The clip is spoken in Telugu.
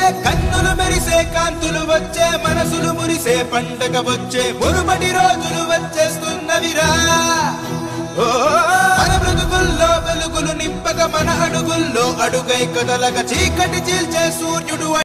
కన్నులు మెరిసే కాంతులు వచ్చే మనసులు మురిసే పండగ వచ్చే మురుమటి రోజులు వచ్చేస్తున్నవిరా మన బ్రతుకుల్లో వెలుగులు నింపక మన అడుగుల్లో అడుగై కదలక చీకటి చీల్చే సూర్యుడు